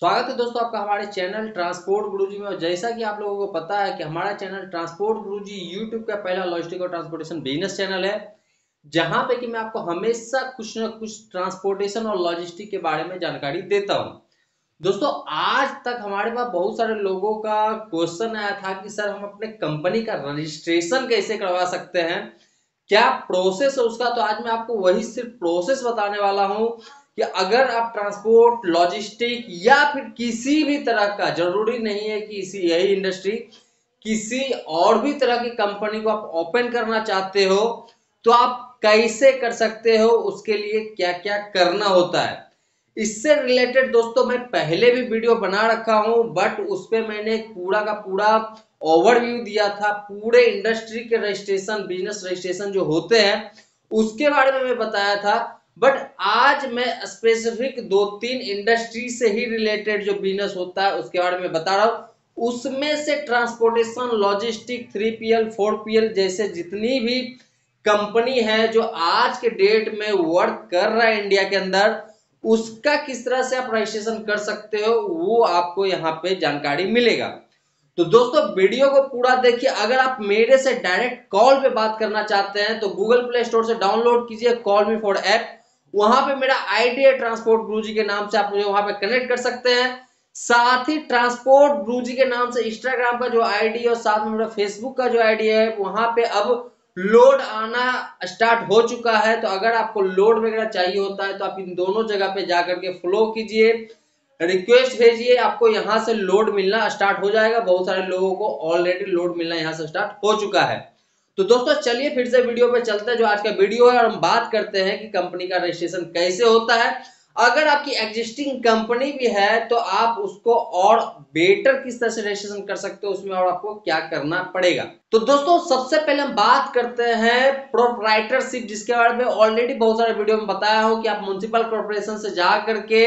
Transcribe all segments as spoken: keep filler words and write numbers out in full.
स्वागत है दोस्तों आपका हमारे चैनल ट्रांसपोर्ट गुरुजी में। और जैसा कि आप लोगों को पता है कि हमारा चैनल ट्रांसपोर्ट गुरुजी यूट्यूब का पहला लॉजिस्टिक और ट्रांसपोर्टेशन बिजनेस चैनल है, जहां पे कि मैं आपको हमेशा कुछ ना कुछ ट्रांसपोर्टेशन और लॉजिस्टिक के बारे में जानकारी देता हूं। दोस्तों, आज तक हमारे पास बहुत सारे लोगों का क्वेश्चन आया था कि सर हम अपने कंपनी का रजिस्ट्रेशन कैसे करवा सकते हैं, क्या प्रोसेस है उसका। तो आज मैं आपको वही सिर्फ प्रोसेस बताने वाला हूं कि अगर आप ट्रांसपोर्ट, लॉजिस्टिक या फिर किसी भी तरह का, जरूरी नहीं है कि इसी यही इंडस्ट्री, किसी और भी तरह की कंपनी को आप ओपन करना चाहते हो तो आप कैसे कर सकते हो, उसके लिए क्या क्या करना होता है, इससे रिलेटेड दोस्तों मैं पहले भी वीडियो बना रखा हूं। बट उस पर मैंने पूरा का पूरा ओवरव्यू दिया था, पूरे इंडस्ट्री के रजिस्ट्रेशन, बिजनेस रजिस्ट्रेशन जो होते हैं उसके बारे में मैं बताया था। बट आज मैं स्पेसिफिक दो तीन इंडस्ट्री से ही रिलेटेड जो बिजनेस होता है उसके बारे में बता रहा हूं। उसमें से transportation, logistic, three P L, four P L जैसे जितनी भी कंपनी है जो आज के डेट में वर्क कर रहा है इंडिया के अंदर, उसका किस तरह से आप रजिस्ट्रेशन कर सकते हो वो आपको यहाँ पे जानकारी मिलेगा। तो दोस्तों वीडियो को पूरा देखिए। अगर आप मेरे से डायरेक्ट कॉल पे बात करना चाहते हैं तो गूगल प्ले स्टोर से डाउनलोड कीजिए कॉल मी फॉर ऐप। वहां पे मेरा आईडी है ट्रांसपोर्ट गुरुजी के नाम से, आप मुझे वहां पे कनेक्ट कर सकते हैं। साथ ही ट्रांसपोर्ट गुरुजी के नाम से इंस्टाग्राम का जो आईडी है और साथ में मेरा फेसबुक का जो आईडी है, वहां पे अब लोड आना स्टार्ट हो चुका है। तो अगर आपको लोड वगैरह चाहिए होता है तो आप इन दोनों जगह पे जाकर के फॉलो कीजिए, रिक्वेस्ट भेजिए, आपको यहां से लोड मिलना स्टार्ट हो जाएगा। बहुत सारे लोगों को ऑलरेडी लोड मिलना यहां से स्टार्ट हो चुका है। तो दोस्तों चलिए फिर से वीडियो पे चलते हैं, जो आज का वीडियो है, और हम बात करते हैं कि कंपनी का रजिस्ट्रेशन कैसे होता है। अगर आपकी एग्जिस्टिंग कंपनी भी है तो आप उसको और बेटर किस तरह से रजिस्ट्रेशन कर सकते हो, उसमें और आपको क्या करना पड़ेगा। तो दोस्तों सबसे पहले हम बात करते हैं प्रोप्राइटरशिप, जिसके बारे में ऑलरेडी बहुत सारे वीडियो में बताया हो कि आप म्युनिसिपल कॉर्पोरेशन से जा करके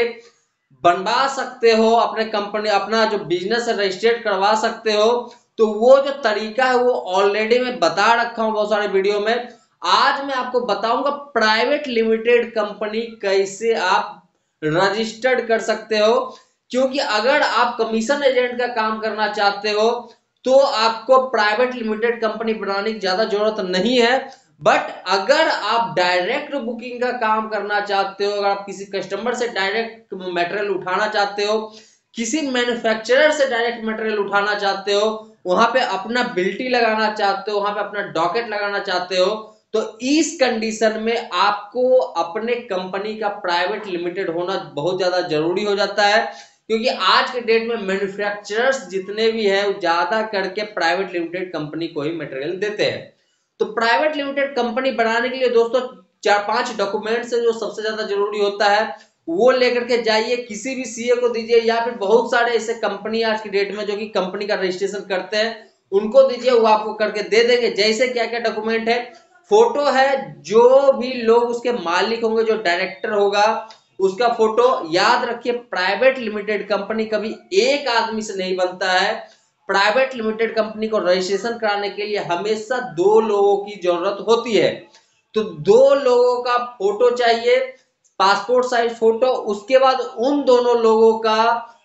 बनवा सकते हो अपने कंपनी, अपना जो बिजनेस है रजिस्ट्रेट करवा सकते हो। तो वो जो तरीका है वो ऑलरेडी मैं बता रखा हूं बहुत सारे वीडियो में। आज मैं आपको बताऊंगा प्राइवेट लिमिटेड कंपनी कैसे आप रजिस्टर्ड कर सकते हो। क्योंकि अगर आप कमीशन एजेंट का काम करना चाहते हो तो आपको प्राइवेट लिमिटेड कंपनी बनाने की ज्यादा जरूरत नहीं है। बट अगर आप डायरेक्ट बुकिंग का काम करना चाहते हो, अगर आप किसी कस्टमर से डायरेक्ट मटेरियल उठाना चाहते हो, किसी मैन्युफैक्चरर से डायरेक्ट मटेरियल उठाना चाहते हो, वहां पे अपना बिल्टी लगाना चाहते हो, वहां पे अपना डॉकेट लगाना चाहते हो, तो इस कंडीशन में आपको अपने कंपनी का प्राइवेट लिमिटेड होना बहुत ज्यादा जरूरी हो जाता है। क्योंकि आज के डेट में मैन्युफैक्चरर्स जितने भी हैं ज्यादा करके प्राइवेट लिमिटेड कंपनी को ही मटेरियल देते हैं। तो प्राइवेट लिमिटेड कंपनी बनाने के लिए दोस्तों चार पांच डॉक्यूमेंट्स है जो सबसे ज्यादा जरूरी होता है, वो लेकर के जाइए, किसी भी सीए को दीजिए, या फिर बहुत सारे ऐसे कंपनी आज की डेट में जो कि कंपनी का रजिस्ट्रेशन करते हैं उनको दीजिए, वो आपको करके दे देंगे। जैसे क्या क्या डॉक्यूमेंट है, फोटो है, जो भी लोग उसके मालिक होंगे, जो डायरेक्टर होगा उसका फोटो। याद रखिए प्राइवेट लिमिटेड कंपनी कभी एक आदमी से नहीं बनता है। प्राइवेट लिमिटेड कंपनी को रजिस्ट्रेशन कराने के लिए हमेशा दो लोगों की जरूरत होती है। तो दो लोगों का फोटो चाहिए, पासपोर्ट साइज फोटो। उसके बाद उन दोनों लोगों का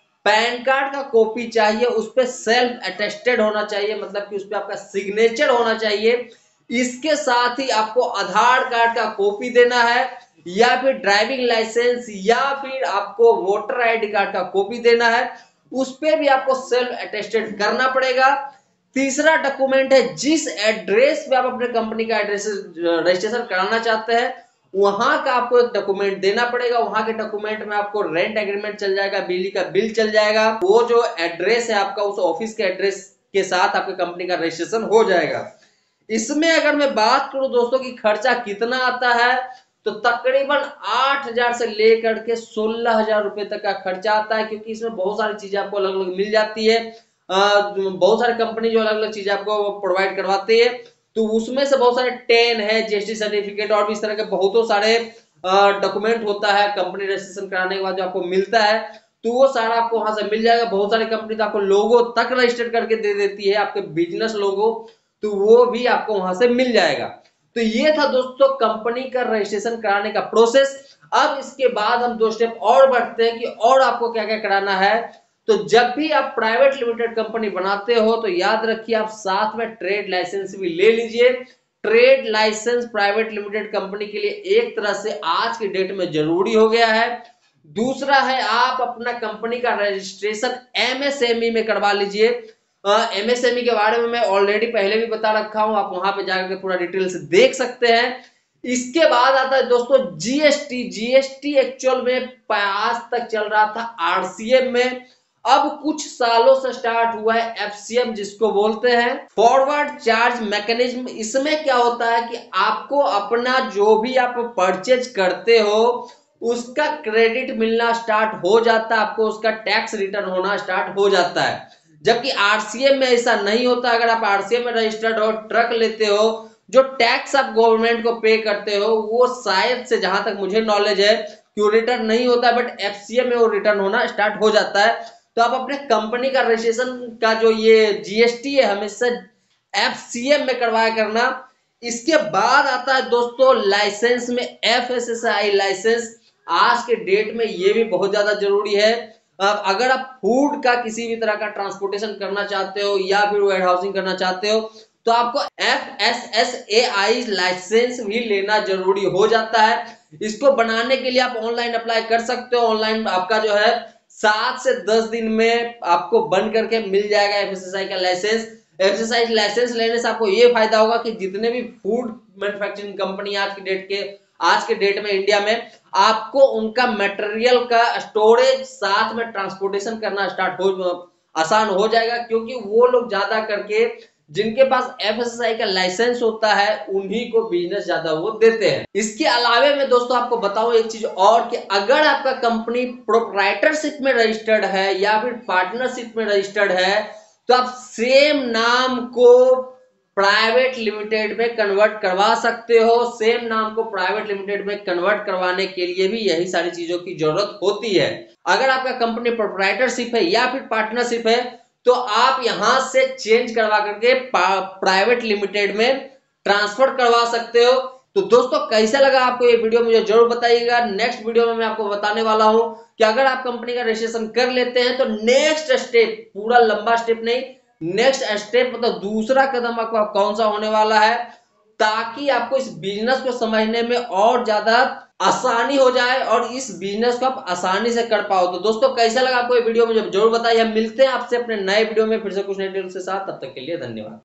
पैन कार्ड का कॉपी चाहिए, उस पर सेल्फ अटेस्टेड होना चाहिए, मतलब कि उस पर आपका सिग्नेचर होना चाहिए। इसके साथ ही आपको आधार कार्ड का कॉपी देना है, या फिर ड्राइविंग लाइसेंस, या फिर आपको वोटर आईडी कार्ड का कॉपी देना है, उस पर भी आपको सेल्फ अटेस्टेड करना पड़ेगा। तीसरा डॉक्यूमेंट है, जिस एड्रेस पे आप अपने कंपनी का एड्रेस रजिस्ट्रेशन कराना चाहते हैं वहां का आपको एक डॉक्यूमेंट देना पड़ेगा। वहां के डॉक्यूमेंट में आपको रेंट एग्रीमेंट चल जाएगा, बिजली का बिल चल जाएगा, वो जो एड्रेस है आपका उस ऑफिस के एड्रेस के साथ आपकी कंपनी का रजिस्ट्रेशन हो जाएगा। इसमें अगर मैं बात करूं दोस्तों कि खर्चा कितना आता है, तो तकरीबन आठ हजार से लेकर के सोलह हजार रुपए तक का खर्चा आता है। क्योंकि इसमें बहुत सारी चीजें आपको अलग अलग मिल जाती है, बहुत सारी कंपनी जो अलग अलग चीजें आपको प्रोवाइड करवाती है। तो उसमें से बहुत सारे टेन है, जीएसटी सर्टिफिकेट और भी इस तरह के बहुत सारे डॉक्यूमेंट होता है कंपनी रजिस्ट्रेशन कराने के बाद जो आपको मिलता है, तो वो सारा आपको वहां से मिल जाएगा। बहुत सारी कंपनी तो आपको लोगो तक रजिस्टर करके दे देती है, आपके बिजनेस लोगो, तो वो भी आपको वहां से मिल जाएगा। तो ये था दोस्तों कंपनी का रजिस्ट्रेशन कराने का प्रोसेस। अब इसके बाद हम दो स्टेप और बढ़ते हैं कि और आपको क्या क्या कराना है। तो जब भी आप प्राइवेट लिमिटेड कंपनी बनाते हो तो याद रखिए आप साथ में ट्रेड लाइसेंस भी ले लीजिए। Trade license private limited company के लिए एक तरह से आज की डेट में जरूरी हो गया है। दूसरा है आप अपना कंपनी का रजिस्ट्रेशन एमएसएमई में करवा लीजिए। एमएसएमई के बारे में मैं ऑलरेडी पहले भी बता रखा हूं, आप वहां पे जाकर पूरा डिटेल से देख सकते हैं। इसके बाद आता है दोस्तों जीएसटी। जीएसटी एक्चुअल में आज तक चल रहा था आरसीएम में, अब कुछ सालों से स्टार्ट हुआ है एफसीएम जिसको बोलते हैं फॉरवर्ड चार्ज मैकेनिज्म। इसमें क्या होता है कि आपको अपना जो भी आप परचेज करते हो उसका क्रेडिट मिलना स्टार्ट हो जाता है, आपको उसका टैक्स रिटर्न होना स्टार्ट हो जाता है। जबकि आरसीएम में ऐसा नहीं होता। अगर आप आरसीएम में रजिस्टर्ड हो, ट्रक लेते हो, जो टैक्स आप गवर्नमेंट को पे करते हो वो शायद से जहां तक मुझे नॉलेज है कि वो रिटर्न नहीं होता, बट एफसीएम में वो रिटर्न होना स्टार्ट हो जाता है। तो आप अपने कंपनी का रजिस्ट्रेशन का जो ये जीएसटी है हमेशा एफसीएम में करवाया करना। इसके बाद आता है दोस्तों लाइसेंस में एफएसएसआई लाइसेंस। आज के डेट में ये भी बहुत ज्यादा जरूरी है। अगर आप फूड का किसी भी तरह का ट्रांसपोर्टेशन करना चाहते हो या फिर वेयर हाउसिंग करना चाहते हो तो आपको एफएसएसएआई लाइसेंस भी लेना जरूरी हो जाता है। इसको बनाने के लिए आप ऑनलाइन अप्लाई कर सकते हो। ऑनलाइन आपका जो है सात से दस दिन में आपको बन करके मिल जाएगा एफएसएसआई का लाइसेंस। एफएसएसआई लाइसेंस लेने से आपको ये फायदा होगा कि जितने भी फूड मैन्युफैक्चरिंग कंपनी आज की डेट के आज के डेट में इंडिया में आपको उनका मटेरियल का स्टोरेज साथ में ट्रांसपोर्टेशन करना स्टार्ट हो आसान हो जाएगा, क्योंकि वो लोग ज्यादा करके जिनके पास एफएसएसआई का लाइसेंस होता है उन्हीं को बिजनेस ज्यादा वो देते हैं। इसके अलावे मैं दोस्तों आपको बताऊं एक चीज और कि अगर आपका कंपनी प्रोप्राइटरशिप में रजिस्टर्ड है या फिर पार्टनरशिप में रजिस्टर्ड है तो आप सेम नाम को प्राइवेट लिमिटेड में कन्वर्ट करवा सकते हो। सेम नाम को प्राइवेट लिमिटेड में कन्वर्ट करवाने के लिए भी यही सारी चीजों की जरूरत होती है। अगर आपका कंपनी प्रोप्राइटरशिप है या फिर पार्टनरशिप है तो आप यहां से चेंज करवा करके प्राइवेट लिमिटेड में ट्रांसफर करवा सकते हो। तो दोस्तों कैसा लगा आपको ये वीडियो मुझे जरूर बताइएगा। नेक्स्ट वीडियो में मैं आपको बताने वाला हूं कि अगर आप कंपनी का रजिस्ट्रेशन कर लेते हैं तो नेक्स्ट स्टेप, पूरा लंबा स्टेप नहीं, नेक्स्ट स्टेप मतलब दूसरा कदम आपका कौन सा होने वाला है, ताकि आपको इस बिजनेस को समझने में और ज्यादा आसानी हो जाए और इस बिजनेस को आप आसानी से कर पाओ। तो दोस्तों कैसा लगा आपको ये वीडियो मुझे जरूर बताइए। हम मिलते हैं आपसे अपने नए वीडियो में फिर से कुछ नए टिप्स के साथ। तब तक के लिए धन्यवाद।